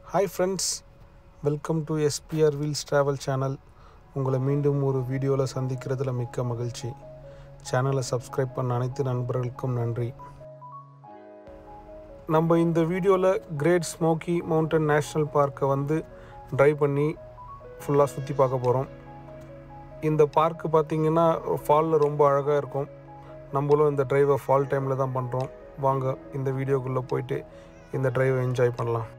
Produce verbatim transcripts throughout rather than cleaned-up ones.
Hi friends, welcome to S P R Wheels Travel Channel. உங்களை மீண்டும் ஒரு வீடியோவில் சந்திக்கிறதுல மிக்க மகிழ்ச்சி. சேனலை சப்ஸ்கிரைப் பண்ண அனைத்து நண்பர்களுக்கும் நன்றி. நம்ம இந்த வீடியோவில் கிரேட் ஸ்மோக்கி மவுண்டன் நேஷ்னல் பார்க்கை வந்து ட்ரைவ் பண்ணி ஃபுல்லாக சுற்றி பார்க்க போகிறோம். இந்த பார்க்கு பார்த்திங்கன்னா ஃபாலில் ரொம்ப அழகாக இருக்கும். நம்மளும் இந்த ட்ரைவை ஃபால் டைமில் தான் பண்ணுறோம். வாங்க இந்த வீடியோக்குள்ளே போயிட்டு இந்த ட்ரைவை என்ஜாய் பண்ணலாம்.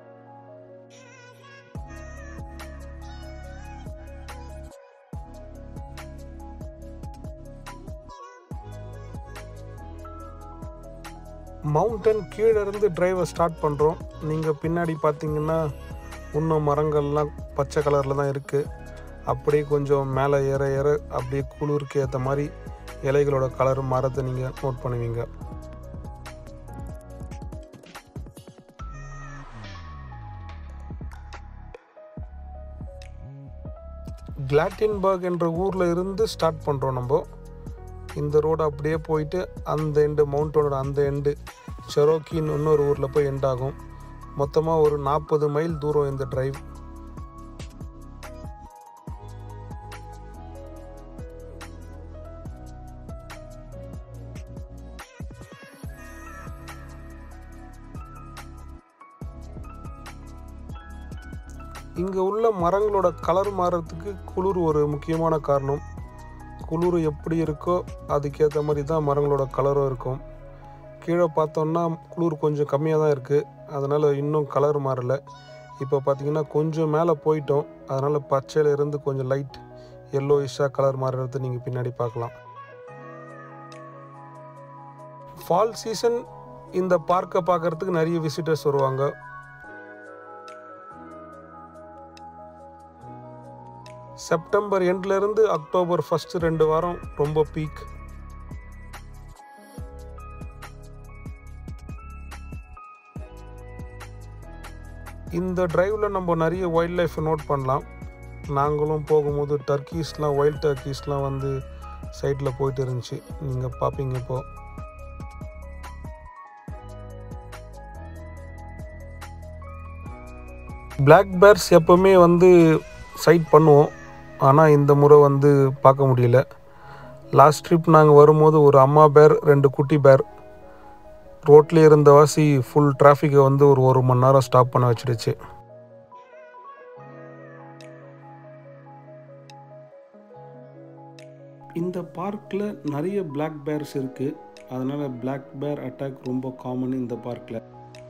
மவுண்டன் கீழே இருந்து டிரைவை ஸ்டார்ட் பண்ணுறோம். நீங்கள் பின்னாடி பார்த்தீங்கன்னா இன்னும் மரங்கள்லாம் பச்சை கலரில் தான் இருக்குது. அப்படியே கொஞ்சம் மேலே ஏற ஏற அப்படியே குளிருக்கு ஏற்ற மாதிரி இலைகளோட கலர் மரத்தை நீங்கள் நோட் பண்ணுவீங்க. கிளாட்டின்பர்க் என்ற ஊரில் இருந்து ஸ்டார்ட் பண்ணுறோம். நம்ம இந்த ரோடு அப்படியே போயிட்டு அந்த எண்டு மவுண்டனோட அந்த எண்டு செரோக்கின்னு இன்னொரு ஊரில் போய் எண்ட் ஆகும். மொத்தமாக ஒரு நாற்பது மைல் தூரம் இந்த டிரைவ். இங்கே உள்ள மரங்களோட கலர் மாறுறதுக்கு குளிர் ஒரு முக்கியமான காரணம். குளிர் எப்படி இருக்கோ அதுக்கேற்ற மாதிரி தான் மரங்களோட கலரும் இருக்கும். கீழே பார்த்தோன்னா குளிர் கொஞ்சம் கம்மியாக தான் இருக்குது, அதனால் இன்னும் கலர் மாறலை. இப்போ பார்த்திங்கன்னா கொஞ்சம் மேலே போயிட்டோம், அதனால் பச்சையில் இருந்து கொஞ்சம் லைட் எல்லோயிஷாக கலர் மாறுறது நீங்கள் பின்னாடி பார்க்கலாம். ஃபால் சீசன் இந்த பார்க்கை பார்க்குறதுக்கு நிறைய விசிட்டர்ஸ் வருவாங்க. செப்டம்பர் எண்ட்லேருந்து அக்டோபர் ஃபஸ்ட்டு ரெண்டு வாரம் ரொம்ப பீக். இந்த டிரைவில் நம்ம நிறைய வைல்ட் லைஃப் நோட் பண்ணலாம். நாங்களும் போகும்போது டர்க்கீஸ்லாம் வைல்ட் டர்க்கீஸ்லாம் வந்து சைடில் போயிட்டு இருந்துச்சு, நீங்கள் பார்ப்பீங்க. இப்போ பிளாக் பேர்ஸ் எப்போவுமே வந்து சைட் பண்ணுவோம், ஆனால் இந்த முறை வந்து பார்க்க முடியல. லாஸ்ட் ட்ரிப் நாங்கள் வரும்போது ஒரு அம்மா பேர் ரெண்டு குட்டி பேர் ரோட்லேயே இருந்த வாசி ஃபுல் டிராஃபிக்கை வந்து ஒரு ஒரு மணி நேரம் ஸ்டாப் பண்ண வச்சிடுச்சு. இந்த பார்க்கில் நிறைய பிளாக் பேர்ஸ் இருக்குது, அதனால் பிளாக் பேர் அட்டாக் ரொம்ப காமன் இந்த பார்க்கில்.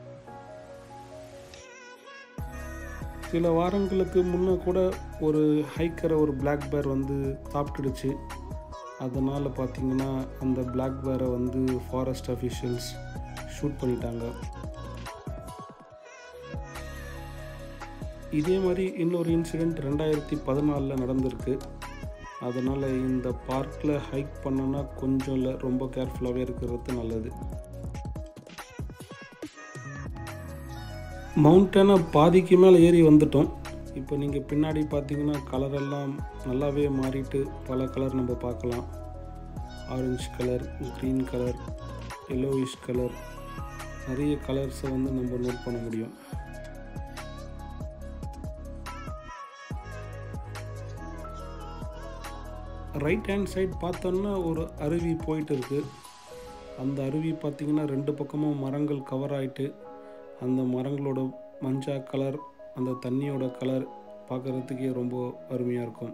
சில வாரங்களுக்கு முன்னே கூட ஒரு ஹைக்கரை ஒரு பிளாக் பேர் வந்து சாப்பிட்டுடுச்சு. அதனால் பார்த்திங்கன்னா அந்த பிளாக் பேரை வந்து ஃபாரஸ்ட் அஃபிஷியல்ஸ் ஷூட் பண்ணிட்டாங்க. இதே மாதிரி இன்னொரு இன்சிடெண்ட் ரெண்டாயிரத்தி பதினாலில் நடந்திருக்கு. அதனால் இந்த பார்க்கில் ஹைக் பண்ணோன்னா கொஞ்சம் இல்லை, ரொம்ப கேர்ஃபுல்லாகவே இருக்கிறது நல்லது. மவுண்டனை பாதிக்கு மேலே ஏறி வந்துட்டோம். இப்போ நீங்கள் பின்னாடி பார்த்தீங்கன்னா கலரெல்லாம் நல்லாவே மாறிட்டு பல கலர் நம்ம பார்க்கலாம். Orange colour, green colour, yellowish colour, நிறைய கலர்ஸை வந்து நம்ம நோட் பண்ண முடியும். ரைட் ஹேண்ட் சைட் பார்த்தோன்னா ஒரு அருவி போயிட்டு இருக்குது. அந்த அருவி பார்த்திங்கன்னா ரெண்டு பக்கமும் மரங்கள் கவர் ஆகிட்டு அந்த மரங்களோட மஞ்சா கலர், அந்த தண்ணியோட கலர் பார்க்குறதுக்கே ரொம்ப அருமையாக இருக்கும்.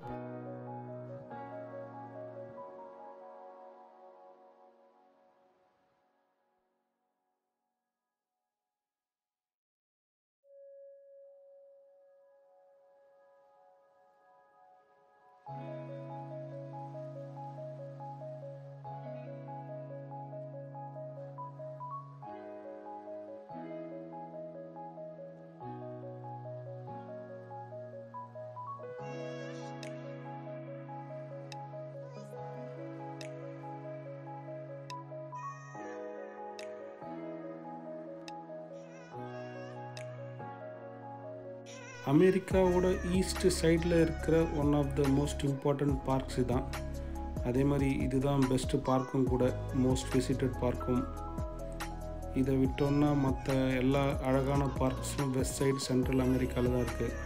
அமெரிக்காவோட ஈஸ்ட் சைடில் இருக்கிற one of the most important parks தான். அதே மாதிரி இதுதான் பெஸ்ட்டு பார்க்கும் கூட, மோஸ்ட் விசிட்டட் பார்க்கும். இதை விட்டோன்னா மற்ற எல்லா அழகான பார்க்ஸும் வெஸ்ட் சைடு சென்ட்ரல் அமெரிக்காவில் தான் இருக்குது.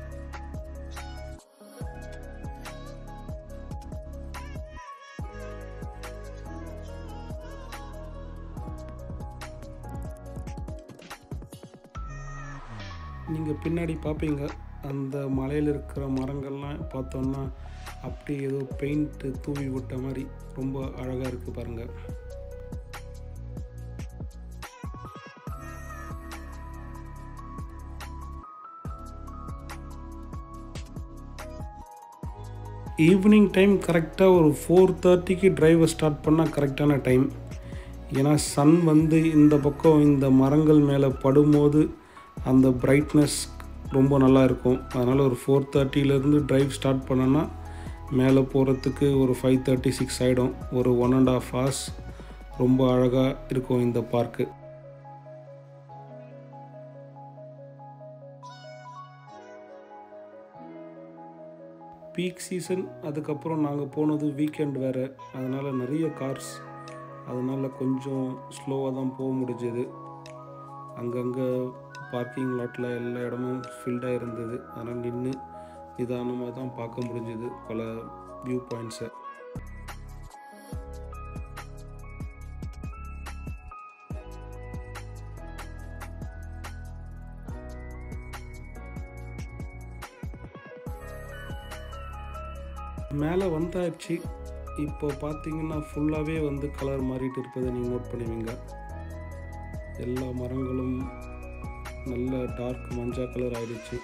நீங்கள் பின்னாடி பார்ப்பீங்க, அந்த மலையில் இருக்கிற மரங்கள்லாம் பார்த்தோன்னா அப்படி ஏதோ பெயிண்ட்டு தூவி விட்ட மாதிரி ரொம்ப அழகாக இருக்குது பாருங்கள். ஈவினிங் டைம் கரெக்டாக ஒரு ஃபோர் தேர்ட்டிக்கு டிரைவை ஸ்டார்ட் பண்ணால் கரெக்டான டைம். ஏன்னா சன் வந்து இந்த பக்கம் இந்த மரங்கள் மேலே படும்போது அந்த பிரைட்னஸ் ரொம்ப நல்லா இருக்கும். அதனால் ஒரு ஃபோர் தேர்ட்டியிலேருந்து ட்ரைவ் ஸ்டார்ட் பண்ணோன்னா மேலே போகிறதுக்கு ஒரு ஃபைவ் தேர்ட்டி சிக்ஸ் ஆகிடும். ஒரு ஒன் அண்ட் ஆஃப் ஹவர்ஸ் ரொம்ப அழகாக இருக்கும் இந்த பார்க்கு. பீக் சீசன், அதுக்கப்புறம் நாங்கள் போனது வீக்கெண்ட் வேறு, அதனால் நிறைய கார்ஸ், அதனால் கொஞ்சம் ஸ்லோவாக தான் போக முடிஞ்சது. அங்கங்கே பார்க்கிங் லாட்டில் எல்லா இடமும் ஃபில்டாக இருந்தது. அதனால் நின்று நிதானமாக தான் பார்க்க முடிஞ்சது பல வியூ பாயிண்ட்ஸை. மேலே வந்தாச்சு. இப்போ பார்த்தீங்கன்னா ஃபுல்லாகவே வந்து கலர் மாறிட்டு இருப்பதை நீங்கள் நோட் பண்ணுவீங்க. எல்லா மரங்களும் நல்ல டார்க் மஞ்சள் கலர் ஆயிடுச்சு.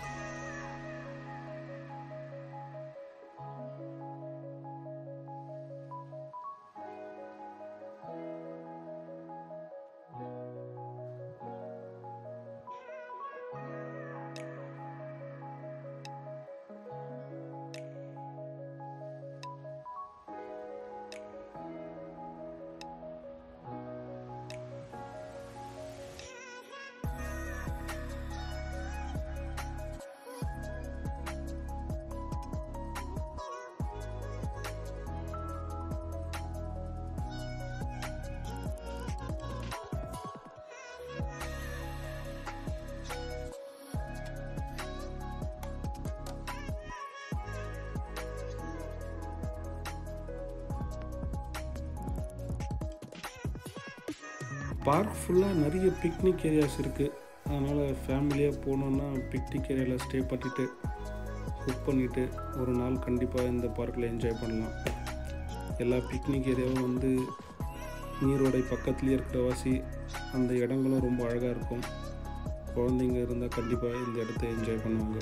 பார்க் ஃபுல்லாக நிறைய பிக்னிக் ஏரியாஸ் இருக்குது. அதனால் ஃபேமிலியாக போனோன்னா பிக்னிக் ஏரியாவில் ஸ்டே பண்ணிவிட்டு குக் பண்ணிவிட்டு ஒரு நாள் கண்டிப்பாக இந்த பார்க்கில் என்ஜாய் பண்ணலாம். எல்லா பிக்னிக் ஏரியாவும் வந்து நீரோடை பக்கத்துலேயே இருக்கிற வாசி அந்த இடங்களும் ரொம்ப அழகாக இருக்கும். குழந்தைங்க இருந்தால் கண்டிப்பாக இந்த இடத்த என்ஜாய் பண்ணுவாங்க.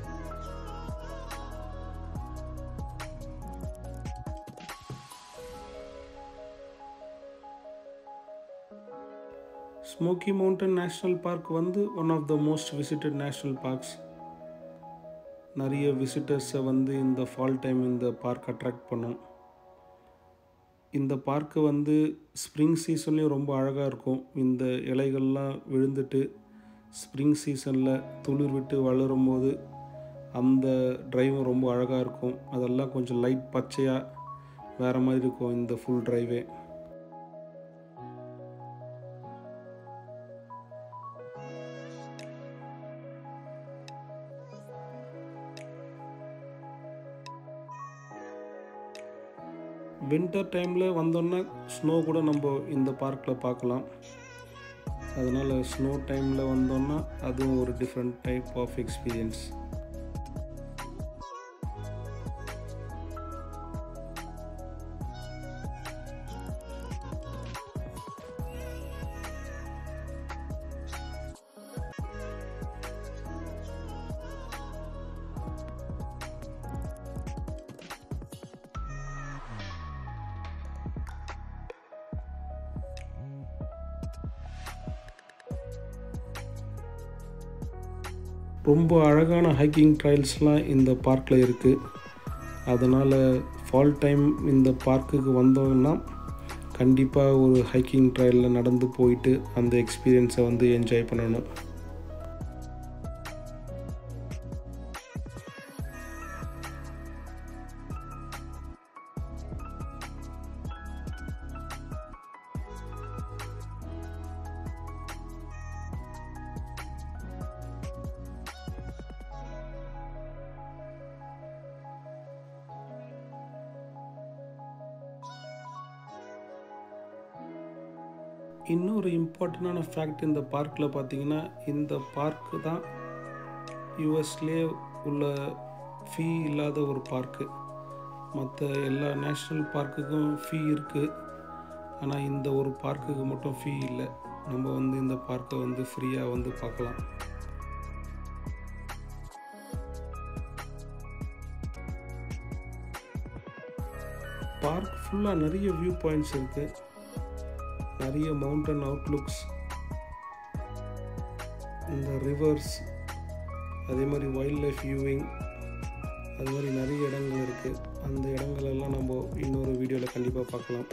ஸ்மோக்கி மவுண்டன் நேஷ்னல் பார்க் வந்து one of the most visited national parks. நிறைய விசிட்டர்ஸை வந்து இந்த ஃபால் டைம் இந்த பார்க் அட்ராக்ட் பண்ணும். இந்த பார்க்கு வந்து ஸ்ப்ரிங் சீசன்லேயும் ரொம்ப அழகாக இருக்கும். இந்த இலைகள்லாம் விழுந்துட்டு ஸ்ப்ரிங் சீசனில் துளிர் விட்டு வளரும் போது அந்த ட்ரைவும் ரொம்ப அழகாக இருக்கும். அதெல்லாம் கொஞ்சம் லைட் பச்சையாக வேறு மாதிரி இருக்கும் இந்த ஃபுல் ட்ரைவே. வின்டர் டைமில் வந்தோன்னா ஸ்னோ கூட நம்ம இந்த பார்க்கில் பார்க்கலாம். அதனால் ஸ்னோ டைமில் வந்தோன்னா அதுவும் ஒரு டிஃப்ரெண்ட் டைப் ஆஃப் எக்ஸ்பீரியன்ஸ். ரொம்ப அழகான ஹைக்கிங் ட்ரைல்ஸ்லாம் இந்த பார்க்கில் இருக்குது. அதனால் ஃபால் டைம் இந்த பார்க்குக்கு வந்தோம்னா கண்டிப்பாக ஒரு ஹைக்கிங் ட்ரைலில் நடந்து போயிட்டு அந்த எக்ஸ்பீரியன்ஸை வந்து என்ஜாய் பண்ணணும். இன்னொரு இம்பார்ட்டண்டான ஃபேக்ட் இந்த பார்க்கில் பார்த்தீங்கன்னா, இந்த பார்க்கு தான் யூஎஸ்லேயே உள்ள ஃபீ இல்லாத ஒரு பார்க்கு. மற்ற எல்லா நேஷ்னல் பார்க்குக்கும் ஃபீ இருக்குது, ஆனால் இந்த ஒரு பார்க்குக்கு மட்டும் ஃபீ இல்லை. நம்ம வந்து இந்த பார்க்கை வந்து ஃப்ரீயாக வந்து பார்க்கலாம். பார்க் ஃபுல்லாக நிறைய வியூ பாயிண்ட்ஸ் இருக்குது, நிறைய மவுண்டன் அவுட்லுக்ஸ், இந்த ரிவர்ஸ், அதே மாதிரி வைல்ட் லைஃப் வியூவிங், அது மாதிரி நிறைய இடங்கள் இருக்குது. அந்த இடங்களெல்லாம் நம்ம இன்னொரு வீடியோவில் கண்டிப்பாக பார்க்கலாம்.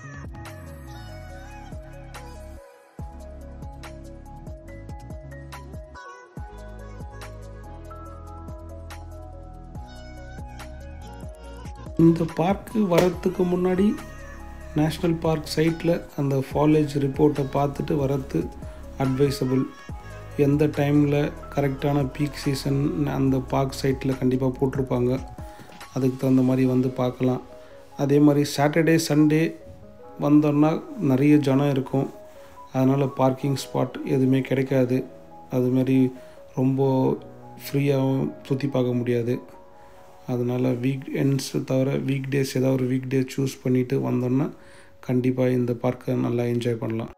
இந்த பார்க்கு வரத்துக்கு முன்னாடி நேஷ்னல் பார்க் சைட்டில் அந்த ஃபாலேஜ் ரிப்போர்ட்டை பார்த்துட்டு வரது அட்வைசபிள். எந்த டைமில் கரெக்டான பீக் சீசன் அந்த பார்க் சைட்டில் கண்டிப்பாக போட்டிருப்பாங்க, அதுக்கு தகுந்த மாதிரி வந்து பார்க்கலாம். அதே மாதிரி சாட்டர்டே சண்டே வந்தோன்னா நிறைய ஜனம் இருக்கும், அதனால் பார்க்கிங் ஸ்பாட் எதுவுமே கிடைக்காது. அதுமாரி ரொம்ப ஃப்ரீயாகவும் சுற்றி பார்க்க முடியாது. அதனால் வீக் எண்ட்ஸ் தவிர வீக் டேஸ் ஏதாவது ஒரு வீக் டே சூஸ் பண்ணிவிட்டு வந்தோன்னா கண்டிப்பாக இந்த பார்க்கை நல்லா என்ஜாய் பண்ணலாம்.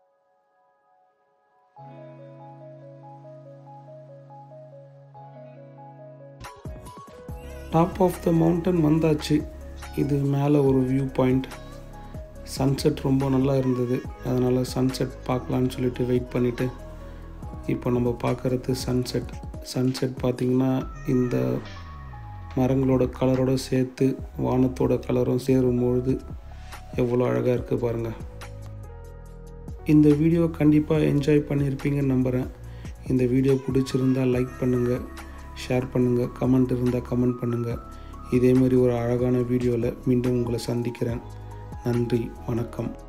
டாப் ஆஃப் த மவுண்டன் வந்தாச்சு. இது மேலே ஒரு வியூ பாயிண்ட். சன்செட் ரொம்ப நல்லா இருந்தது, அதனால் சன்செட் பார்க்கலான்னு சொல்லிட்டு வெயிட் பண்ணிவிட்டு இப்போ நம்ம பார்க்குறது சன்செட். சன்செட் பார்த்திங்கன்னா இந்த மரங்களோட கலரோடு சேர்த்து வானத்தோட கலரும் சேரும்பொழுது எவ்வளோ அழகாக இருக்குது பாருங்கள். இந்த வீடியோ கண்டிப்பாக என்ஜாய் பண்ணியிருப்பீங்கன்னு நம்புகிறேன். இந்த வீடியோ பிடிச்சிருந்தால் லைக் பண்ணுங்கள், ஷேர் பண்ணுங்கள், கமெண்ட் இருந்தால் கமெண்ட் பண்ணுங்கள். இதேமாரி ஒரு அழகான வீடியோவில் மீண்டும் உங்களை சந்திக்கிறேன். நன்றி, வணக்கம்.